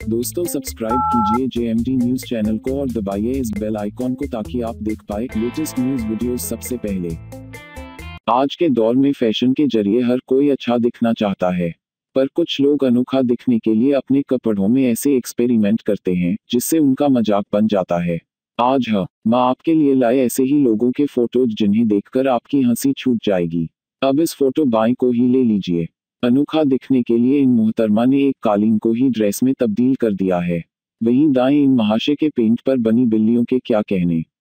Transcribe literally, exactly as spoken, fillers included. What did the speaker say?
दोस्तों सब्सक्राइब कीजिए JMD news channel को और दबाइए इस बेल आइकॉन को ताकि आप देख पाए लेटेस्ट न्यूज वीडियोस सबसे पहले। आज के दौर में फैशन के जरिए हर कोई अच्छा दिखना चाहता है, पर कुछ लोग अनोखा दिखने के लिए अपने कपड़ों में ऐसे एक्सपेरिमेंट करते हैं जिससे उनका मजाक बन जाता है। आज ह मैं आपके लिए लाए ऐसे ही लोगों के फोटोज जिन्हें देखकर आपकी हंसी छूट जाएगी। अब इस फोटो बाएं को ही ले लीजिए। अनोखा दिखने के लिए इन मोहतरमा ने एक कालीन को ही ड्रेस में तब्दील कर दिया है। वहीं दाएं इन महाशय के पेंट पर बनी बिल्लियों के क्या कहने।